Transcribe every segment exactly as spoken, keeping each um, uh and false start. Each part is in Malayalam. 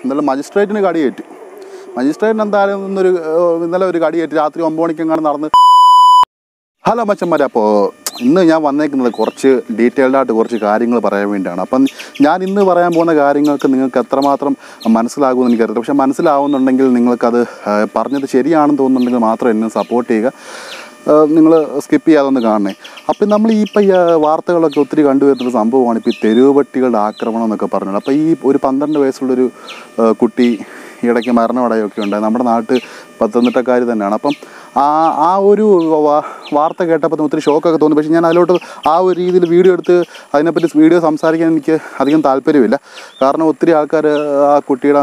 എന്നാലും മജിസ്ട്രേറ്റിന് കടിയേറ്റ്. മജിസ്ട്രേറ്റിന് എന്തായാലും ഇന്നൊരു ഇന്നലെ ഒരു കടിയേറ്റ് രാത്രി ഒമ്പത് മണിക്കെങ്ങാണ്ട് നടന്ന്. ഹലോ മച്ചന്മാരെ, അപ്പോൾ ഇന്ന് ഞാൻ വന്നേക്കുന്നത് കുറച്ച് ഡീറ്റെയിൽഡായിട്ട് കുറച്ച് കാര്യങ്ങൾ പറയാൻ വേണ്ടിയാണ്. അപ്പം ഞാൻ ഇന്ന് പറയാൻ പോകുന്ന കാര്യങ്ങൾക്ക് നിങ്ങൾക്ക് എത്രമാത്രം മനസ്സിലാകുമെന്ന് എനിക്കറിയില്ല. പക്ഷേ മനസ്സിലാവുന്നുണ്ടെങ്കിൽ നിങ്ങൾക്കത് പറഞ്ഞത് ശരിയാണെന്ന് തോന്നുന്നുണ്ടെങ്കിൽ മാത്രം എന്നെ സപ്പോർട്ട് ചെയ്യുക. നിങ്ങൾ സ്കിപ്പ് ചെയ്യാതൊന്ന് കാണണേ. അപ്പം നമ്മൾ ഈ ഇപ്പം ഈ വാർത്തകളൊക്കെ ഒത്തിരി കണ്ടുവരുന്നൊരു സംഭവമാണ് ഇപ്പോൾ ഈ തെരുവ് പട്ടികളുടെ ആക്രമണം എന്നൊക്കെ പറഞ്ഞത്. അപ്പോൾ ഈ ഒരു പന്ത്രണ്ട് വയസ്സുള്ളൊരു കുട്ടി ഇടയ്ക്ക് മരണമടയൊക്കെ ഉണ്ടായി. നമ്മുടെ നാട്ട് പത്തനംതിട്ടക്കാർ തന്നെയാണ്. അപ്പം ആ ആ ഒരു വാർത്ത കേട്ടപ്പോൾ ഒത്തിരി ഷോക്കൊക്കെ തോന്നി. പക്ഷേ ഞാൻ അതിലോട്ട് ആ ഒരു രീതിയിൽ വീഡിയോ എടുത്ത് അതിനെപ്പറ്റി വീഡിയോ സംസാരിക്കാൻ എനിക്ക് അധികം താല്പര്യമില്ല. കാരണം ഒത്തിരി ആൾക്കാർ ആ കുട്ടിയുടെ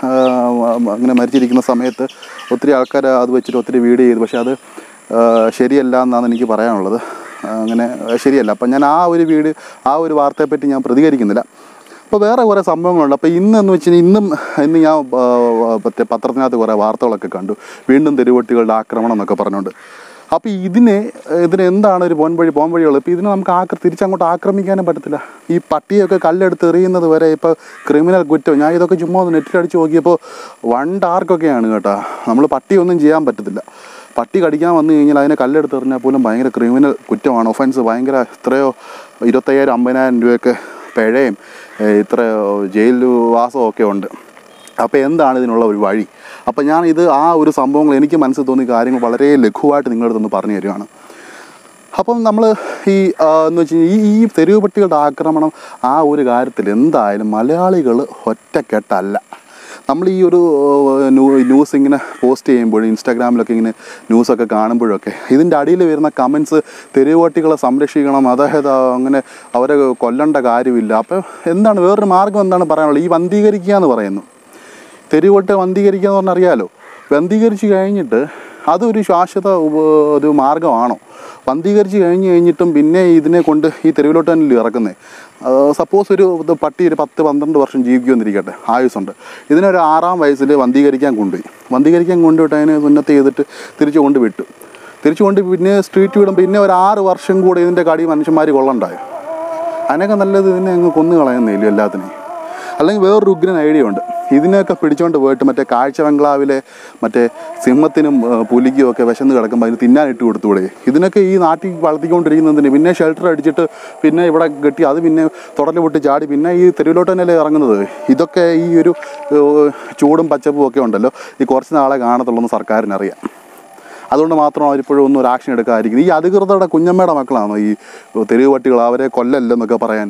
അങ്ങനെ മരിച്ചിരിക്കുന്ന സമയത്ത് ഒത്തിരി ആൾക്കാർ അത് വെച്ചിട്ട് ഒത്തിരി വീഡിയോ ചെയ്തു. പക്ഷേ അത് ശരിയല്ല എന്നാണ് എനിക്ക് പറയാനുള്ളത്. അങ്ങനെ ശരിയല്ല. അപ്പം ഞാൻ ആ ഒരു വീഡിയോ ആ ഒരു വാർത്തയെപ്പറ്റി ഞാൻ പ്രതികരിക്കുന്നില്ല. അപ്പോൾ വേറെ കുറേ സംഭവങ്ങളുണ്ട്. അപ്പോൾ ഇന്നെന്ന് വെച്ച് കഴിഞ്ഞാൽ ഇന്നും ഇന്ന് ഞാൻ മറ്റേ പത്രത്തിനകത്ത് കുറേ വാർത്തകളൊക്കെ കണ്ടു. വീണ്ടും തെരുവട്ടികളുടെ ആക്രമണം എന്നൊക്കെ പറഞ്ഞുകൊണ്ട്. അപ്പോൾ ഇതിന് ഇതിന് എന്താണ് ഒരു പോൻവഴി പോംവഴികൾ? ഇപ്പോൾ ഇതിന് നമുക്ക് ആക്ര തിരിച്ചങ്ങോട്ട് ആക്രമിക്കാനും പറ്റത്തില്ല. ഈ പട്ടിയൊക്കെ കല്ലെടുത്ത് എറിയുന്നത് വരെ ഇപ്പോൾ ക്രിമിനൽ കുറ്റം. ഞാൻ ഇതൊക്കെ ചുമ്മാ ഒന്ന് നെറ്റിലടിച്ച് നോക്കിയപ്പോൾ വൺ ഡാർക്കൊക്കെയാണ് കേട്ടോ. നമ്മൾ പട്ടിയൊന്നും ചെയ്യാൻ പറ്റത്തില്ല. പട്ടി കടിക്കാൻ വന്നു കഴിഞ്ഞാൽ അതിനെ കല്ലെടുത്ത് എറിഞ്ഞാൽ പോലും ഭയങ്കര ക്രിമിനൽ കുറ്റമാണ്. ഒഫൻസ് ഭയങ്കര എത്രയോ ഇരുപത്തയ്യായിരം അമ്പതിനായിരം രൂപയൊക്കെ പിഴയും ഇത്ര ജയിൽ വാസമൊക്കെ ഉണ്ട്. അപ്പോൾ എന്താണ് ഇതിനുള്ള ഒരു വഴി? അപ്പോൾ ഞാൻ ഇത് ആ ഒരു സംഭവങ്ങൾ എനിക്ക് മനസ്സിൽ തോന്നിയ കാര്യങ്ങൾ വളരെ ലഘുവായിട്ട് നിങ്ങളടുത്തൊന്ന് പറഞ്ഞു തരികയാണ്. അപ്പം നമ്മൾ ഈ എന്ന് വെച്ച് കഴിഞ്ഞാൽ ഈ ഈ തെരുവ് പട്ടികളുടെ ആക്രമണം ആ ഒരു കാര്യത്തിൽ എന്തായാലും മലയാളികൾ ഒറ്റക്കെട്ടല്ല. നമ്മൾ ഈ ഒരു ന്യൂസ് ഇങ്ങനെ പോസ്റ്റ് ചെയ്യുമ്പോഴും ഇൻസ്റ്റാഗ്രാമിലൊക്കെ ഇങ്ങനെ ന്യൂസൊക്കെ കാണുമ്പോഴൊക്കെ ഇതിൻ്റെ അടിയിൽ വരുന്ന കമൻസ് തെരുവ് പട്ടികളെ സംരക്ഷിക്കണം, അതായത് അങ്ങനെ അവരെ കൊല്ലേണ്ട കാര്യമില്ല. അപ്പോൾ എന്താണ് വേറൊരു മാർഗ്ഗം എന്താണ് പറയാനുള്ളത്? ഈ വന്ധീകരിക്കുക എന്ന് പറയുന്നു. തെരുവ് പട്ടി വന്ധീകരിക്കുക എന്ന് പറഞ്ഞാൽ അറിയാമല്ലോ. വന്ധീകരിച്ച് കഴിഞ്ഞിട്ട് അതൊരു ശാശ്വത ഒരു മാർഗ്ഗമാണോ? വന്ധീകരിച്ച് കഴിഞ്ഞ് കഴിഞ്ഞിട്ടും പിന്നെ ഇതിനെ കൊണ്ട് ഈ തെരുവിലോട്ട് തന്നെ ഇറക്കുന്നത്. സപ്പോസ് ഒരു പട്ടി ഒരു പത്ത് പന്ത്രണ്ട് വർഷം ജീവിക്കുമെന്നിരിക്കട്ടെ, ആയുസുണ്ട്. ഇതിനൊരു ആറാം വയസ്സിൽ വന്ധീകരിക്കാൻ കൊണ്ടുപോയി. വന്ധീകരിക്കാൻ കൊണ്ടുപോയിട്ട് അതിനെ ഉന്നത്ത് ചെയ്തിട്ട് തിരിച്ചു കൊണ്ട് വിട്ടു. തിരിച്ചു കൊണ്ട് പിന്നെ സ്ട്രീറ്റ് വിടും. പിന്നെ ഒരു ആറ് വർഷം കൂടെ ഇതിൻ്റെ കടി മനുഷ്യന്മാർ കൊള്ളണ്ടായോ? അതിനൊക്കെ നല്ലത് ഇതിനെ അങ്ങ് കൊന്നു കളയുന്നില്ല എല്ലാത്തിനെയും. അല്ലെങ്കിൽ വേറൊരു ഉഗ്രൻ ഐഡിയ ഉണ്ട്. ഇതിനെയൊക്കെ പിടിച്ചുകൊണ്ട് പോയിട്ട് മറ്റേ കാഴ്ച ബംഗ്ലാവിലെ മറ്റേ സിംഹത്തിനും പുലിക്കും ഒക്കെ വിശന്ന് കിടക്കുമ്പോൾ അതിന് തിന്നാനിട്ട് കൊടുത്തുകൂടെ? ഇതിനൊക്കെ ഈ നാട്ടിൽ വളർത്തിക്കൊണ്ടിരിക്കുന്നതിന് പിന്നെ ഷെൽട്ടർ അടിച്ചിട്ട് പിന്നെ ഇവിടെ കെട്ടി അത് പിന്നെ തുടല് പൊട്ടി ചാടി പിന്നെ ഈ തെരുവിലോട്ട് തന്നെയല്ലേ ഇറങ്ങുന്നത്. ഇതൊക്കെ ഈ ഒരു ചൂടും പച്ചപ്പും ഒക്കെ ഉണ്ടല്ലോ, ഈ കുറച്ച് നാളെ കാണത്തുള്ളൂ സർക്കാരിനറിയാം. അതുകൊണ്ട് മാത്രം അവരിപ്പോഴും ഒന്നും ഒരു ആക്ഷൻ എടുക്കാതിരിക്കുന്നത്. ഈ അധികൃതരുടെ കുഞ്ഞമ്മയുടെ മക്കളാണോ ഈ തെരുവ് പട്ടികൾ? അവരെ കൊല്ലല്ലെന്നൊക്കെ പറയാൻ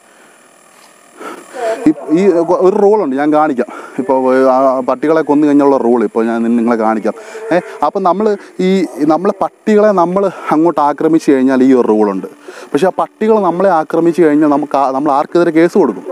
ഈ ഒരു റൂളുണ്ട്, ഞാൻ കാണിക്കാം. ഇപ്പോൾ പട്ടികളെ കൊന്നു കഴിഞ്ഞുള്ള റൂൾ ഇപ്പോൾ ഞാൻ നിങ്ങളെ കാണിക്കാം. ഏഹ് അപ്പം നമ്മൾ ഈ നമ്മളെ പട്ടികളെ നമ്മൾ അങ്ങോട്ട് ആക്രമിച്ച് കഴിഞ്ഞാൽ ഈ ഒരു റൂളുണ്ട്. പക്ഷേ ആ പട്ടികൾ നമ്മളെ ആക്രമിച്ച് കഴിഞ്ഞാൽ നമുക്ക് നമ്മൾ ആർക്കെതിരെ കേസ് കൊടുക്കും?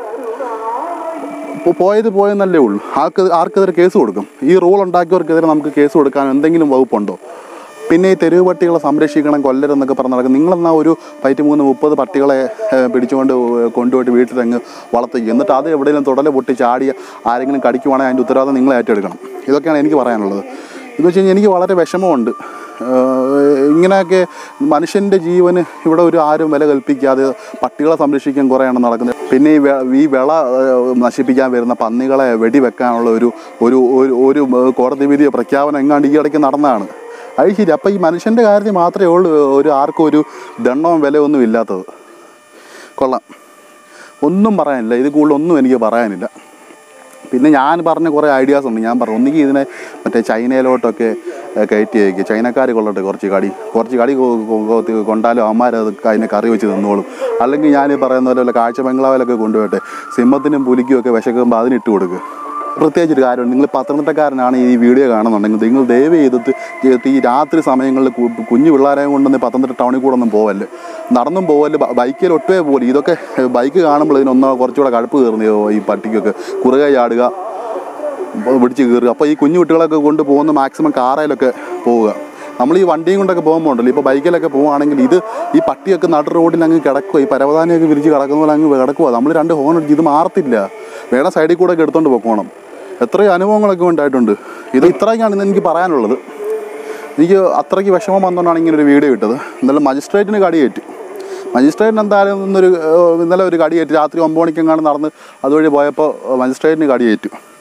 ഇപ്പോൾ പോയത് പോയെന്നല്ലേ ഉള്ളൂ. ആർക്ക് ആർക്കെതിരെ കേസ് കൊടുക്കും? ഈ റൂൾ ഉണ്ടാക്കിയവർക്കെതിരെ നമുക്ക് കേസ് കൊടുക്കാൻ എന്തെങ്കിലും വകുപ്പുണ്ടോ? പിന്നെ ഈ തെരുവ് പട്ടികളെ സംരക്ഷിക്കണം, കൊല്ലരെന്നൊക്കെ പറഞ്ഞ് നടക്കും. നിങ്ങളെന്നാൽ ഒരു പതിറ്റ് മൂന്ന് മുപ്പത് പട്ടികളെ പിടിച്ചുകൊണ്ട് കൊണ്ടുപോയിട്ട് വീട്ടിലങ്ങ് വളർത്തുക. എന്നിട്ട് അത് എവിടെയെങ്കിലും തുടല പൊട്ടി ചാടി ആരെങ്കിലും കടിക്കുവാണെങ്കിൽ അതിൻ്റെ ഉത്തരവാദിത്തം നിങ്ങൾ ഏറ്റെടുക്കണം. ഇതൊക്കെയാണ് എനിക്ക് പറയാനുള്ളത്. എന്ന് വെച്ച് കഴിഞ്ഞാൽ എനിക്ക് വളരെ വിഷമമുണ്ട്. ഇങ്ങനെയൊക്കെ മനുഷ്യൻ്റെ ജീവന് ഇവിടെ ഒരു ആരും വില കൽപ്പിക്കാതെ പട്ടികളെ സംരക്ഷിക്കാൻ കുറേയാണ് നടക്കുന്നത്. പിന്നെ ഈ ഈ വിള നശിപ്പിക്കാൻ വരുന്ന പന്നികളെ വെടിവെക്കാനുള്ള ഒരു ഒരു ഒരു കോടതി വിധിയോ പ്രഖ്യാപനം എങ്ങാണ്ട് ഈ ഇടയ്ക്ക് നടന്നതാണ്. അത് ശരി. അപ്പം ഈ മനുഷ്യൻ്റെ കാര്യത്തിൽ മാത്രമേ ഉള്ളൂ ഒരു ആർക്കും ഒരു ദണ്ണവും വിലയൊന്നും ഇല്ലാത്തത്. കൊള്ളാം, ഒന്നും പറയാനില്ല. ഇത് കൂടുതലൊന്നും എനിക്ക് പറയാനില്ല. പിന്നെ ഞാൻ പറഞ്ഞ കുറേ ഐഡിയാസ് ഉണ്ട്. ഞാൻ പറഞ്ഞു ഒന്നുകിൽ ഇതിനെ മറ്റേ ചൈനയിലോട്ടൊക്കെ കയറ്റി അയക്കുക. ചൈനക്കാർ കൊള്ളട്ടെ കുറച്ച് കടി കുറച്ച് കടി കൊണ്ടാലും അവന്മാരത് അതിനെ കറി വെച്ച് നിന്നോളും. അല്ലെങ്കിൽ ഞാൻ പറയുന്ന പോലെ വല്ല കാഴ്ച ബംഗ്ലാവിലൊക്കെ കൊണ്ടുപോട്ടെ. സിംഹത്തിനും പുലിക്കും ഒക്കെ വിശക്കുമ്പോൾ അതിനിട്ട് കൊടുക്കുക. പ്രത്യേകിച്ചൊരു കാര്യമുണ്ട്. നിങ്ങൾ പത്തനംതിട്ടക്കാരനാണ് ഈ വീഡിയോ കാണുന്നുണ്ടെങ്കിൽ നിങ്ങൾ ദയവ് ചെയ്തിട്ട് ഈ രാത്രി സമയങ്ങളിൽ കുഞ്ഞു പിള്ളേരെ കൊണ്ടൊന്ന് പത്തനംതിട്ട ടൗണിൽ കൂടെ ഒന്നും പോവല്ലേ, നടന്നും പോവല്ലേ, ബൈക്കിൽ ഒട്ടുവേ പോലെ. ഇതൊക്കെ ബൈക്ക് കാണുമ്പോൾ ഇതിനൊന്നോ കുറച്ചുകൂടെ കടുപ്പ് കയറുന്നയോ ഈ പട്ടിക്കൊക്കെ കുറുകെ ചാടുക, പിടിച്ച് കയറുക. അപ്പോൾ ഈ കുഞ്ഞു കുട്ടികളൊക്കെ കൊണ്ട് പോകുന്ന മാക്സിമം കാറയിലൊക്കെ പോവുക. നമ്മൾ ഈ വണ്ടിയും കൊണ്ടൊക്കെ പോകുമ്പോൾ ഉണ്ടല്ലോ, ഇപ്പോൾ ബൈക്കിലൊക്കെ പോവുകയാണെങ്കിൽ ഇത് ഈ പട്ടിയൊക്കെ നടു റോഡിൽ അങ്ങ് കിടക്കുക, ഈ പരവതാനിയൊക്കെ വിരിച്ച് കിടക്കുന്ന പോലെ അങ്ങ് കിടക്കുക. നമ്മൾ രണ്ട് ഹോൺ അടിച്ച് ഇത് മാറത്തില്ല. വേണം സൈഡിൽ കൂടെ ഒക്കെ എടുത്തുകൊണ്ട് പോകണം. എത്രയോ അനുഭവങ്ങളൊക്കെ ഉണ്ടായിട്ടുണ്ട്. ഇത് ഇത്രയൊക്കെയാണ് ഇന്ന് എനിക്ക് പറയാനുള്ളത്. എനിക്ക് അത്രയ്ക്ക് വിഷമം വന്നുകൊണ്ടാണ് ഇങ്ങനെ ഒരു വീഡിയോ ഇട്ടത്. എന്നാലും മജിസ്ട്രേറ്റിന് കടിയേറ്റ്. മജിസ്ട്രേറ്റിന് എന്തായാലും ഇന്നൊരു ഇന്നലെ ഒരു കടിയേറ്റ് രാത്രി ഒമ്പത് മണിക്കെങ്ങാണ്ട് നടന്ന് അതുവഴി പോയപ്പോൾ മജിസ്ട്രേറ്റിന് കടിയേറ്റു.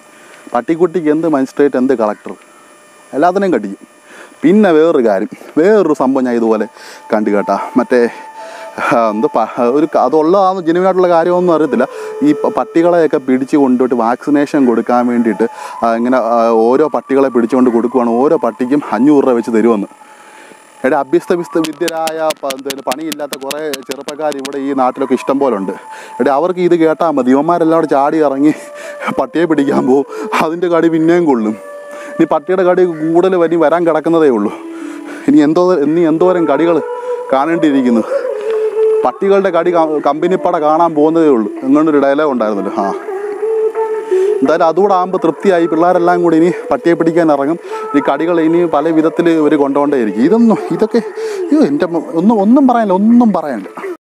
പട്ടിക്കുട്ടിക്ക് എന്ത് മജിസ്ട്രേറ്റ് എന്ത് കളക്ടർ എല്ലാത്തിനെയും കടിക്കും. പിന്നെ വേറൊരു കാര്യം, വേറൊരു സംഭവം ഞാൻ ഇതുപോലെ കണ്ടു കേട്ടാ. മറ്റേ എന്ത് ഒരു അതുള്ളതാണെന്ന് ജെന്യുവിനായിട്ടുള്ള കാര്യമൊന്നും അറിയത്തില്ല. ഈ പട്ടികളെയൊക്കെ പിടിച്ച് കൊണ്ടുപോയിട്ട് വാക്സിനേഷൻ കൊടുക്കാൻ വേണ്ടിയിട്ട് ഇങ്ങനെ ഓരോ പട്ടികളെ പിടിച്ചുകൊണ്ട് കൊടുക്കുവാണ്. ഓരോ പട്ടിക്കും അഞ്ഞൂറ് രൂപ വെച്ച് തരുമെന്ന്. എടാ, അഭ്യസ്ത വിസ്ത വിദ്യരായ പണിയില്ലാത്ത കുറേ ചെറുപ്പക്കാർ ഇവിടെ ഈ നാട്ടിലൊക്കെ ഇഷ്ടം പോലെ ഉണ്ട്. എടാ, അവർക്ക് ഇത് കേട്ടാൽ മതി. ഇവന്മാരെല്ലാം കൂടെ ചാടി ഇറങ്ങി പട്ടിയെ പിടിക്കാൻ പോകും. അതിൻ്റെ കടി പിന്നെയും കൊള്ളും. ഇനി പട്ടിയുടെ കടി കൂടുതൽ വരി വരാൻ കിടക്കുന്നതേ ഉള്ളൂ. ഇനി എന്തോ ഇനി എന്തോരം കടികൾ കാണേണ്ടിയിരിക്കുന്നു. പട്ടികളുടെ കടി കമ്പനിപ്പട കാണാൻ പോകുന്നതേ ഉള്ളൂ എങ്ങനൊരു ഡയലോഗ് ഉണ്ടായിരുന്നല്ലോ. ആ എന്തായാലും അതുകൂടെ ആകുമ്പോൾ തൃപ്തിയായി. പിള്ളേരെല്ലാം കൂടി ഇനി പട്ടിയെ പിടിക്കാൻ ഇറങ്ങും. ഈ കടികൾ ഇനി പല വിധത്തിൽ ഇവർ കൊണ്ടുകൊണ്ടേയിരിക്കും. ഇതൊന്നും ഇതൊക്കെ അയ്യോ എൻ്റെ ഒന്നും ഒന്നും പറയാനില്ല ഒന്നും പറയാനില്ല.